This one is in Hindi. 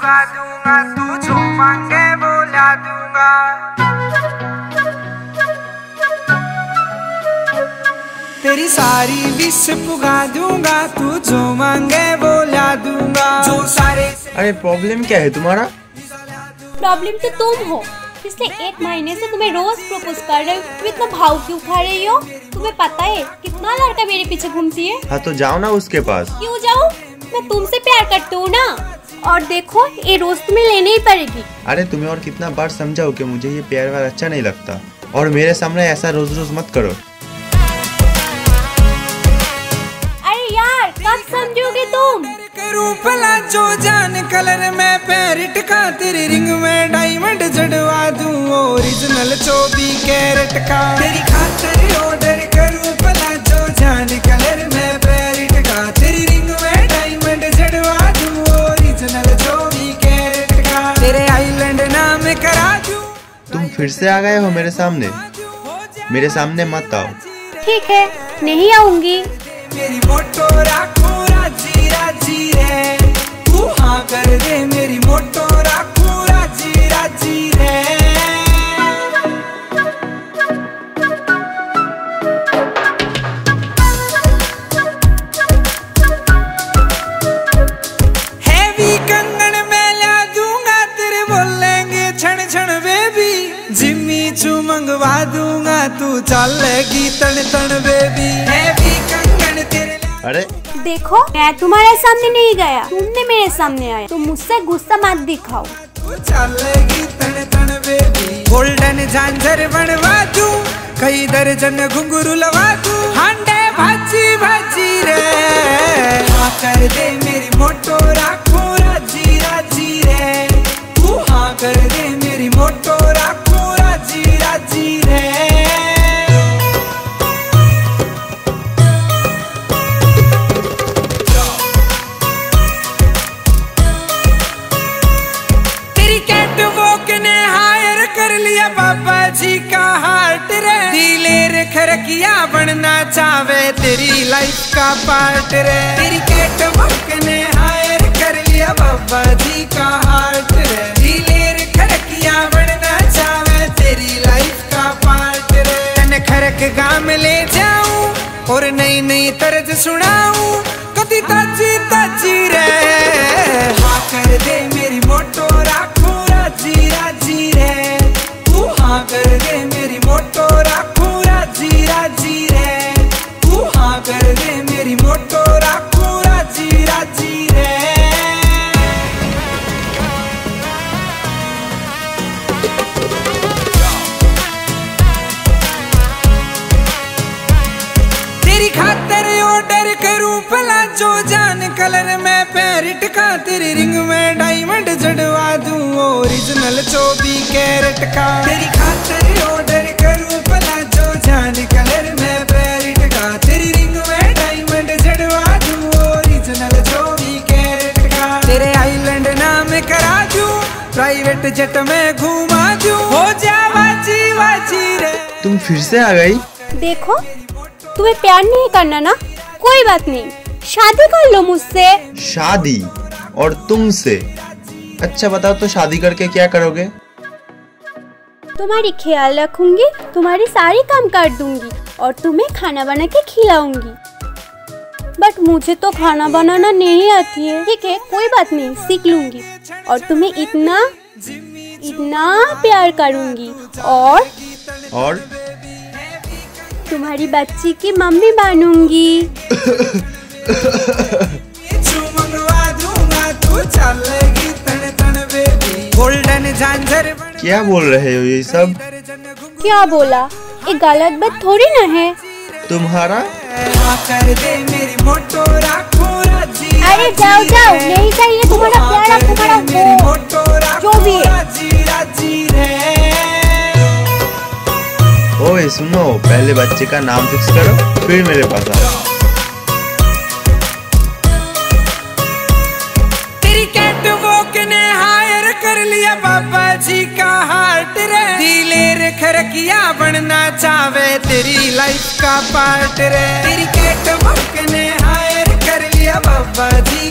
दूंगा दूंगा, तू जो मांगे वो ला दूंगा। तेरी सारी विश पुगा दूंगा, तू जो मांगे वो ला दूंगा। जो सारे अरे प्रॉब्लम क्या है तुम्हारा? प्रॉब्लम तो तुम हो। पिछले 1 महीने से तुम्हें रोज प्रपोज कर रही हूँ, तुम इतना भाव क्यों खा रही हो? तुम्हें पता है कितना लड़का मेरे पीछे घूमती है। हाँ तो जाओ ना उसके पास। क्यों जाऊँ? मैं तुमसे प्यार करती हूँ ना। और देखो ये रोज तुम्हें लेनी ही पड़ेगी। अरे तुम्हें और कितना बार समझाओ कि मुझे ये प्यार वार अच्छा नहीं लगता, और मेरे सामने ऐसा रोज रोज मत करो। अरे यार कब समझोगे तुम? रूपला जो जान कलर में पैर टिका, तेरी रिंग में डायमंड जड़वा दूं ओरिजिनल 24 कैरेट का। तेरी खातिर ऑर्डर करूं भला जो जान कलर में पैर टिका, तेरी रिंग में डायमंड जड़वा दूं ओरिजिनल 24 कैरेट का। तेरे आइलैंड नाम करा दूं। तुम फिर से आ गए हो मेरे सामने, मेरे सामने मत आओ। ठीक है नहीं आऊंगी। मेरी मोटो राखो राजी राजी रे, तू हाँ कर दे मेरी मोटो राखो राजी राजी रे। हैवी कंगन में ला दूंगा, तेरे बोलेंगे छण छण बेबी। जिम्मी चू मंगवा दूंगा, तू चलेगी तन तन बेबी। हैवी कंगन तेरे। अरे देखो मैं तुम्हारे सामने नहीं गया, तुमने मेरे सामने आया, तुम मुझसे गुस्सा मत दिखाओ। तू चलेगी तन तन बेबी। गोल्डन झांझर बनवा दूं, कई दर्जन घुंघरू लगा दूं, हांडे भाजी भाजी रे। हाँ कर दे मेरी मोटो राखो राजी राजी रे, तू हाँ कर दे मेरी मोटो राखो राजी राजी रे। बाबा जी का हार्ट रे, दिलेर खरकिया बनना चावे तेरी लाइफ का पार्ट रे। तेरी कैटवॉक ने हायर कर लिया बाबा जी का हार्ट रे, दिलेर खरकिया बनना चावे तेरी लाइफ का पार्ट रे। तन खरक गाम ले जाऊं और नई नई तर्ज सुनाऊं, कदी ताजी ताजी रे। हाँ कर दे मेरी मोटो राखो राजी राजी रे, हाँ कर दे मेरी मोटो राखो राजी राजी रे, तू हाँ कर दे मेरी मोटो राखो राजी राजी रे। तेरी खातिर ऑर्डर करूं भला जो जान कलर में पैर टिका, तेरी रिंग में डायमंड जड़वा दूं ओरिजिनल 24 कैरेट का। तेरी खातिर ऑर्डर करूं भला जो जान कलर में पैर टिका, तेरी रिंग में डायमंड जड़वा दूं ओरिजिनल 24 कैरेट का। तेरे आइलैंड नाम करा दूं, प्राइवेट जेट में घुमा दूं, हो जा बाजी बाजी रे। तुम फिर से आ गई? देखो तुम्हें प्यार नहीं करना ना, कोई बात नहीं, शादी कर लो मुझसे। शादी? और तुमसे? अच्छा बताओ तो शादी करके क्या करोगे? तुम्हारी ख्याल रखूंगी, तुम्हारी सारी काम कर दूंगी और तुम्हें खाना बना के खिलाऊंगी। बट मुझे तो खाना बनाना नहीं आती है। ठीक है कोई बात नहीं, सीख लूंगी और तुम्हें इतना इतना प्यार करूंगी और तुम्हारी बच्ची की मम्मी बनूंगी। गोल्डन झांझर। क्या बोल रहे हो ये सब? क्या बोला? ये गलत बात थोड़ी ना है। तुम्हारा कर दे मेरी मोटो राखो राजी। अरे जाओ जाओ, नहीं चाहिए तुम्हारा प्यार, तुम्हारा वो जो भी है। ओए सुनो, पहले बच्चे का नाम फिक्स करो फिर मेरे पास आओ। तेरी कैटवॉक ने हायर कर लिया बाबा जी का हार्ट रे, दिलेर खरकिया बनना चावे तेरी लाइफ का पार्ट रे। तेरी कैटवॉक ने हायर कर लिया बाबा जी